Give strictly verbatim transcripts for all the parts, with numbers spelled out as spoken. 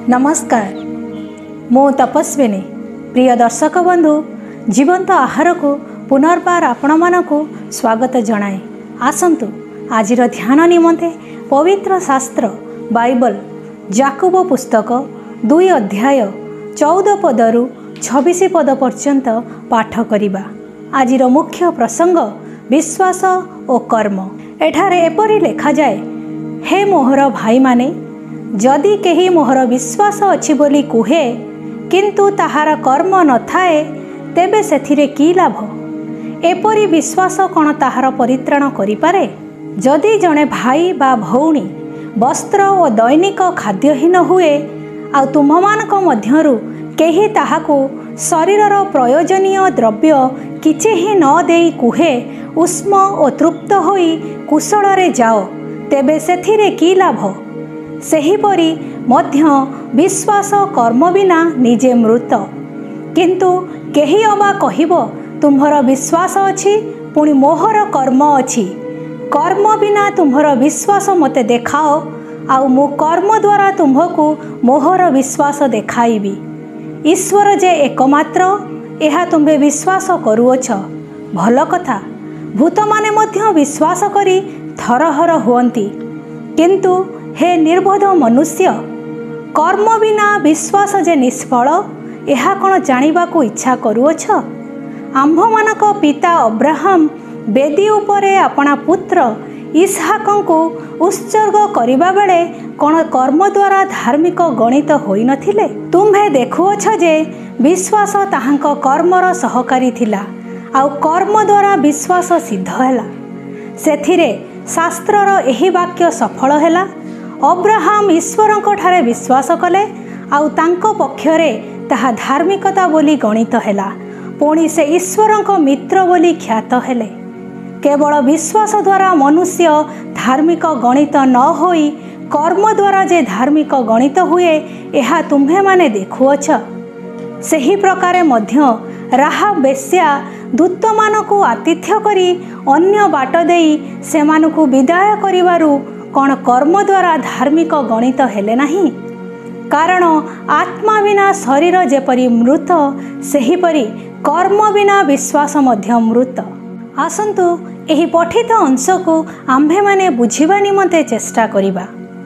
नमस्कार, मो तपस्विनी। प्रिय दर्शक बंधु, जीवंत आहार को पुनर्बार आपण मानकु स्वागत जनाए। आसंतु आजिर ध्यान निमंते पवित्र शास्त्र बाइबल याकूब पुस्तक दुई अध्याय चौदह पदरु छब्बीस पद पर्यंत पाठ करिबा। आजिर मुख्य प्रसंग विश्वास और कर्म। एठारे एपरि लेखा जाए, हे मोहर भाई माने, जदि केही मोहर विश्वास अछि बोली कुहे किंतु ताहार कर्म न थाए, तेबे सेथिरे की लाभ? एपरि विश्वास कौन ताहार परित्राण करिपारे? जदि जड़े भाई बा भौणी वस्त्र और दैनिक खाद्यहीन हुए आ तुम्हमानक मध्यरु केही ताहाकु शरीरर प्रयोजनीय द्रव्य किछि ही न देई कुहे, उष्म और तृप्त होई कुशलरे जाओ, तेबे सेथिरे की लाभ? सेहीपरि मध्य विश्वास कर्म बिना निजे मृत। किंतु केही अबा कहिबो, तुम्हर विश्वास अछि पुणी मोहर कर्म अछि। कर्म बिना तुम्हर विश्वास मते देखाओ, आउ मु कर्म द्वारा तुम्हकु मोहर विश्वास देखाइबी। ईश्वर जे एकमात्र, एहा तुम्हे विश्वास करुअछ, भल कथा। भूत माने मध्य विश्वास करी थरहर हुअन्ति। किंतु हे निर्बोध मनुष्य, कर्म बिना विश्वास जे निष्फल, एहा कौन जानिबाकु इच्छा करुअछ? आम्भमानक पिता अब्राहम बेदी उपरे अपना पुत्र इसहाकंकु उत्सर्ग करिबा बेले कौन कर्म द्वारा धार्मिक गणित होई नथिले? तुम्हे देखुअछ जे विश्वास ताहांक कर्मर सहकारी थिला, आउ कर्म द्वारा विश्वास सिद्ध हैला। सेथिरे शास्त्रर एही वाक्य सफल हैला, अब्राहम ईश्वरंक ठारे विश्वास कले, आउ तांको पक्षरे ताहा धार्मिकता बोली गणित हैला। पुणी से ईश्वरंक मित्र बोली ख्यात हेले। केवल विश्वास द्वारा मनुष्य धार्मिक गणित न होई कर्म द्वारा जे धार्मिक गणित हुए, एहा तुम्हे माने देखुअछ। सेही प्रकारे मध्य राहाब बेश्या दूत मानकु आतिथ्य करी अन्य बाट देई सेमानकु विदाय करिवारु कौन कर्म द्वारा धार्मिक गणित हेले नहीं? कारण आत्मा बिना शरीर जेपरि मृत, सेहीपरि कर्म बिना विश्वास मध्य मृत। आसंतु एही पठित अंश को आम्भे माने बुझिबा निमंते चेष्टा करिबा।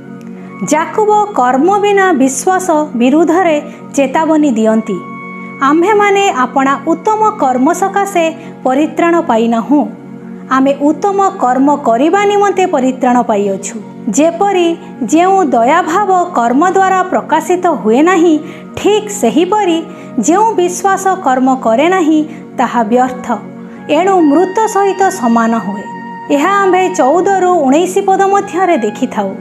याकूब कर्म बिना विश्वास विरुद्ध रे चेतावनी दियंती। आम्भे माने अपना उत्तम कर्म सकाशे परित्राण पाइनाहु, आमे उत्तम कर्म करिबा निमंते परित्राण पाइअछु। जेपरि जेउ दयाभाव कर्म द्वारा प्रकाशित हुए नहीं, ठीक सेहीपरि जेउ विश्वास कर्म करे नहीं, ताहा व्यर्थ, एणु मृत सहित समान हुए। यह आम्भे चौदह रु उन्नीस पद मध्यरे देखि थाउ।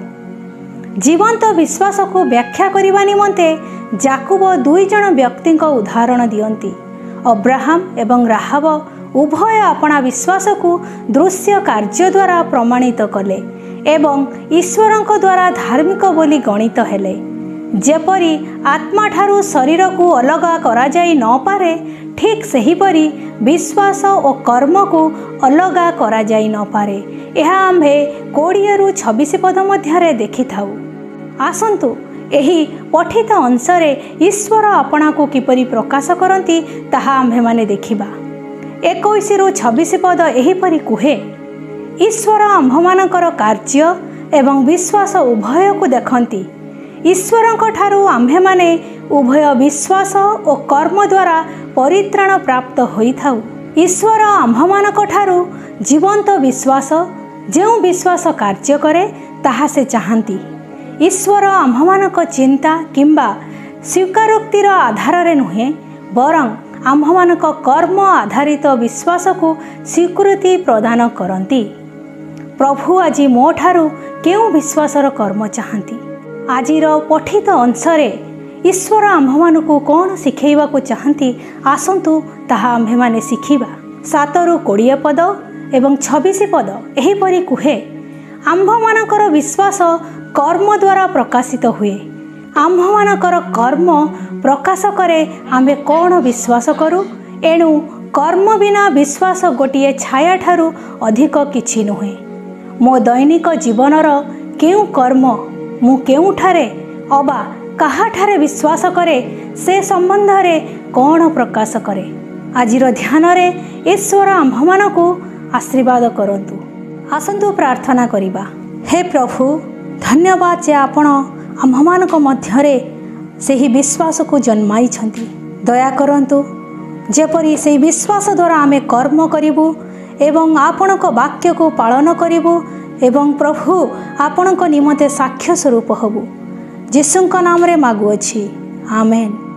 जीवंत विश्वास को व्याख्या करिबा निमंते याकूब दुई जन व्यक्ति को उदाहरण दियंती। अब्राहम एवं राहाब उभय अपना विश्वास को दृश्य कार्य द्वारा प्रमाणित कले एवं ईश्वरंक द्वारा धार्मिक बोली गणित हेले। जेपरि आत्मा ठारू शरीर को अलगा करा जाई न पारे, ठीक सेहीपरि विश्वास और कर्म को अलगा करा जाई न पारे। यह आम्भे कोड़िए रु छब्बीस पद मध्यरे देखि थाउ। आसंतु एही पठित अंशरे ईश्वर आपना को किपरि प्रकाश करती ताहा आम्भे माने देखिबा। इक्कीस रु छब्बीस पद एहीपरि कुहे, ईश्वर आम्भमानकर कार्य एवं विश्वास उभय को देखंती। ईश्वरंक ठारू आम्भे माने उभय विश्वास और कर्म द्वारा परित्राण प्राप्त होई थाउ। ईश्वर आम्भमानक ठारू जीवंत विश्वास, जेउ विश्वास कार्य करे ताहा से चाहंती। ईश्वर आम्भमानक चिंता किंबा स्वीकारोक्तिर आधार रे नुहे, बरं आम्भमानक कर्म आधारित विश्वास को स्वीकृति प्रदान करती। प्रभु आज मो ठारू केउ विश्वासर कर्म चाहती? आजिर पठित अंशरे ईश्वर आम्भमानकु कौन शिखेइबा को चाहती, आसंतु ताहा आम्भे माने शिखिबा। सात रु कोड़िए पद एवं छब्बीस पद एहीपरि कुहे, आम्भमानकर विश्वास कर्म द्वारा प्रकाशित हुए। आम्भमानकर कर्म प्रकाश करे आम्भे कौन विश्वास करू, एणु कर्म बिना विश्वास गोटिए छाया ठारू अधिक किछि नुहे। मो दैनिक जीवनर केउ कर्म मु केउठारे अबा କାହାଠାରେ ବିଶ୍ୱାସ କରେ ସେ ସମ୍ବନ୍ଧରେ କ'ଣ ପ୍ରକାଶ କରେ। ଆଜିର ଧ୍ୟାନରେ ଈଶ୍ୱର ଆମ୍ଭମାନଙ୍କୁ ଆଶୀର୍ବାଦ କରନ୍ତୁ। ଆସନ୍ତୁ ପ୍ରାର୍ଥନା କରିବା। ହେ ପ୍ରଭୁ, ଧନ୍ୟବାଦ ଯେ ଆପଣ ଆମ୍ଭମାନଙ୍କ ମଧ୍ୟରେ ସେହି ବିଶ୍ୱାସକୁ ଜନ୍ମାଇଛନ୍ତି। ଦୟା କରନ୍ତୁ ଯେପରି ସେହି ବିଶ୍ୱାସ ଦ୍ୱାରା ଆମେ କର୍ମ କରିବୁ ଏବଂ ଆପଣଙ୍କ ବାକ୍ୟକୁ ପାଳନ କରିବୁ ଏବଂ ପ୍ରଭୁ ଆପଣଙ୍କ ନିମନ୍ତେ ସାକ୍ଷ୍ୟ ସ୍ୱରୂପ ହେବୁ। ଯୀଶୁଙ୍କ ନାମରେ ମାଗୁଅଛି, ଆମେନ୍।